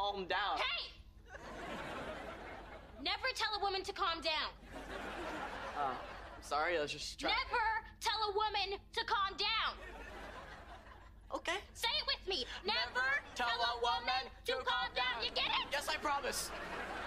calm down. Hey! Never tell a woman to calm down. Sorry, I was just trying. Never tell a woman to calm down. Okay. Say it with me. Never tell a woman to calm down. You get it? Yes, I promise.